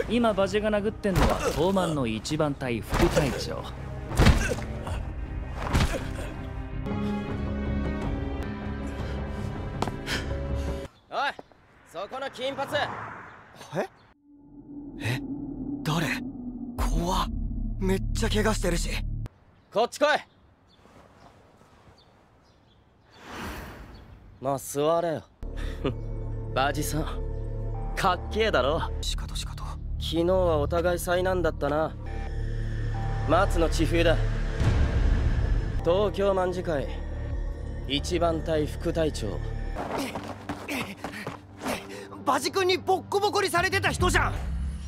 今バジが殴ってんのは東卍の一番隊副隊長。 おい、そこの金髪。 え、誰？怖っ。めっちゃ怪我してるし。 こっち来い。まあ座れよ。バジさんかっけえだろ。 しかとしかと。 昨日はお互い災難だったな。松の千冬だ。東京卍会一番隊副隊長。 バジ君にボッコボコにされてた人じゃん。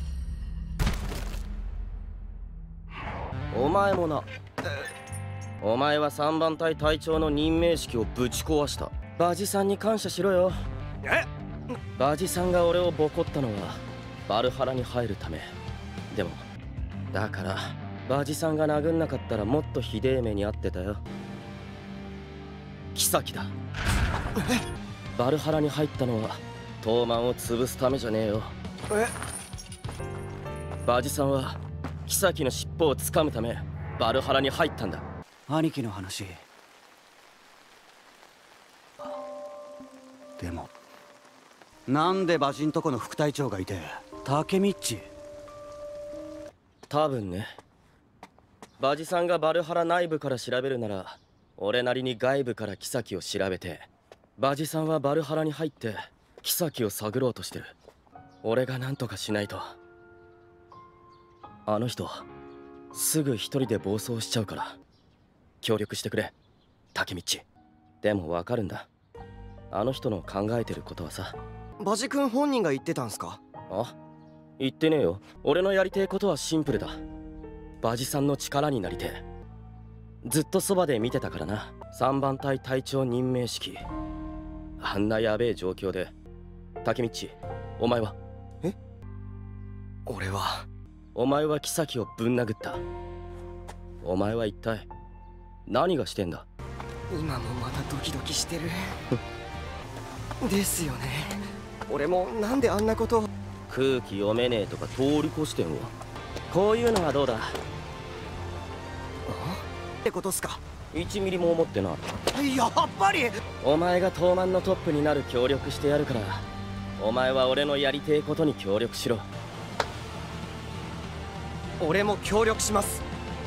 お前もな。お前は3番隊隊長の任命式をぶち壊した。バジさんに感謝しろよ。バジさんが俺をボコったのはバルハラに入るため。でもだからバジさんが殴んなかったらもっとひでえ目に遭ってたよ。妃だ。バルハラに入ったのは東卍を潰すためじゃねえよ。バジさんは妃の尻尾をつかむためバルハラに入ったんだ。 兄貴の話。でもなんでバジんとこの副隊長がいてタケミッチ？ 多分ね。バジさんがバルハラ内部から調べるなら俺なりに外部から妃を調べて、バジさんはバルハラに入って妃を探ろうとしてる。俺が何とかしないと。あの人すぐ一人で暴走しちゃうから協力してくれタケミッチ。でもわかるんだ、あの人の考えてることはさ。 バジ君本人が言ってたんすか？ あ、言ってねえよ。俺のやりてえことはシンプルだ。バジさんの力になりてえ。ずっとそばで見てたからな。3番隊隊長任命式、あんなやべえ状況で。タケミッチ、お前は？ 俺は。 お前は妃をぶん殴った。お前は一体何がしてんだ？ 今もまたドキドキしてる。ですよね。俺もなんであんなことを。 空気読めねえとか通り越してんわ。こういうのはどうだ？ ってことっすか ？1ミリも思ってない。 やっぱりお前が東卍のトップになる協力してやるから、お前は俺のやりてえことに協力しろ。 俺も協力します。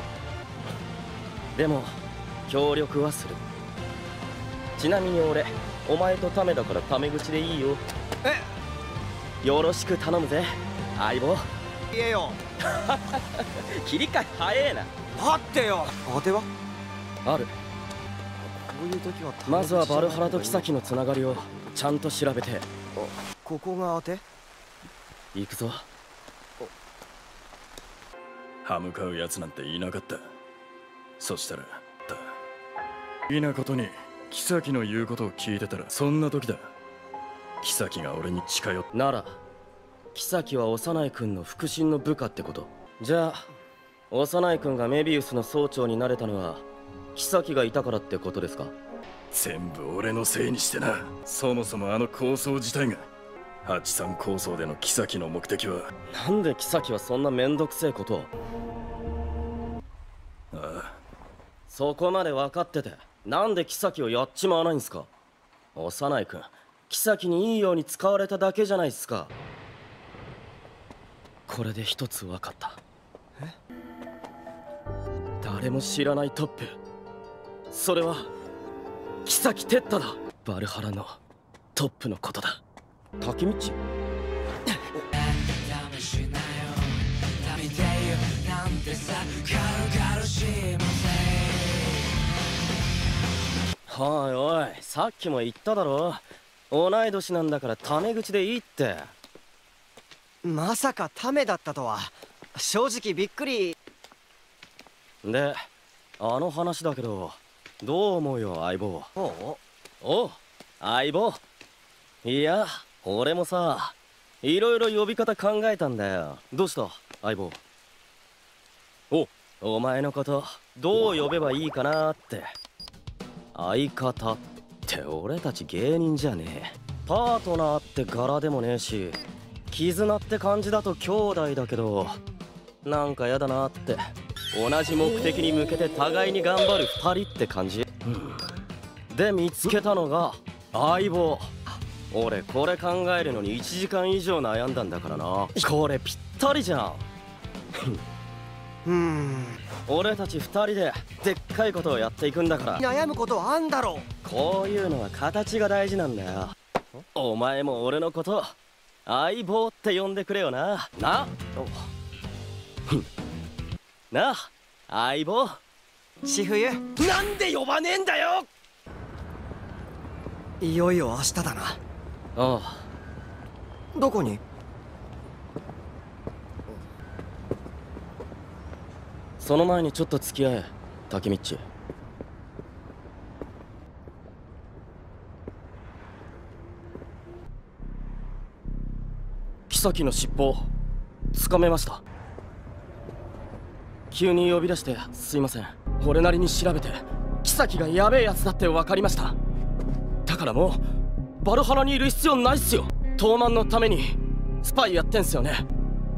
でも協力はする。ちなみに俺お前とタメだからタメ口でいいよ。よろしく頼むぜ相棒。 言えよ。 切り替え早えな。 待ってよ。当てはある。 こういう時はまずはバルハラと妃のつながりをちゃんと調べて。 ここが当て？ 行くぞ。 歯向かうやつなんていなかった。そしたらいなことに妃の言うことを聞いてたら、そんな時だ。妃が俺に近寄っなら妃は幼い君の腹心の部下ってこと。じゃあ幼い君がメビウスの総長になれたのは妃がいたからってことですか？ 全部俺のせいにしてな。そもそもあの構想自体が83構想での妃の目的は。 なんで妃はそんなめんどくせえことを。 ああ、 そこまで分かっててなんで妃をやっちまわないんすか？幼い君、妃にいいように使われただけじゃないっすか。これで一つ分かった。誰も知らないトップ、それは妃テッタだ。バルハラのトップのことだ。タケミッチ？おいおい、さっきも言っただろ、同い年なんだからタメ口でいいって。 まさかタメだったとは正直びっくり。 で、あの話だけどどう思うよ相棒。おう相棒。いや俺もさ、いろいろ呼び方考えたんだよ。どうした相棒？お前のことどう呼べばいいかなって。相方って俺たち芸人じゃねえ。パートナーって柄でもねえし、 絆って感じだと兄弟だけど、なんかやだなって。同じ目的に向けて互いに頑張る2人って感じ、で見つけたのが相棒。俺これ考えるのに1時間以上悩んだんだからな。これぴったりじゃん。俺たち2人ででっかいことをやっていくんだから。 悩むことはあんだろう。こういうのは形が大事なんだよ。お前も俺のこと相棒って呼んでくれよな。なあ相棒。 千冬、 なんで呼ばねえんだよ。 いよいよ明日だな。 ああ。 どこに？ その前にちょっと付き合え、タケミッチ。妃の尻尾つかめました。急に呼び出してすいません。俺なりに調べて妃がやべえやつだって分かりました。だからもうバルハラにいる必要ないっすよ。東卍のためにスパイやってんすよね。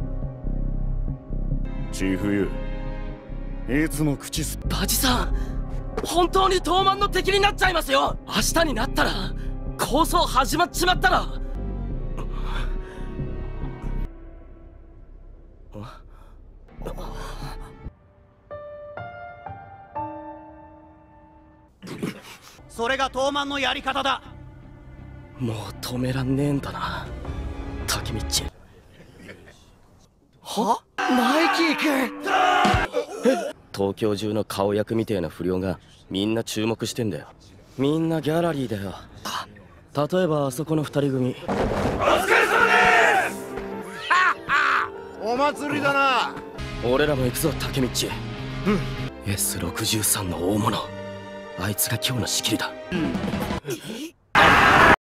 千冬、いつも口すバジさん、本当に東卍の敵になっちゃいますよ。明日になったら抗争始まっちまったら。 それが東卍のやり方だ。 もう止めらんねえんだな、タケミッチ。 は？マイキー君。 東京中の顔役みてえな不良がみんな注目してんだよ。みんなギャラリーだよ。例えばあそこの2人組。 お疲れ様ですお祭りだな。 俺らも行くぞタケミッチ。S63 の大物、あいつが今日の仕切りだ。